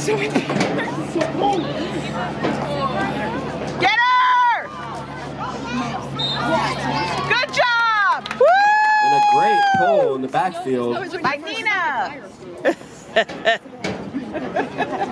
Get her! Good job! Woo! And a great pull in the backfield. By Nina!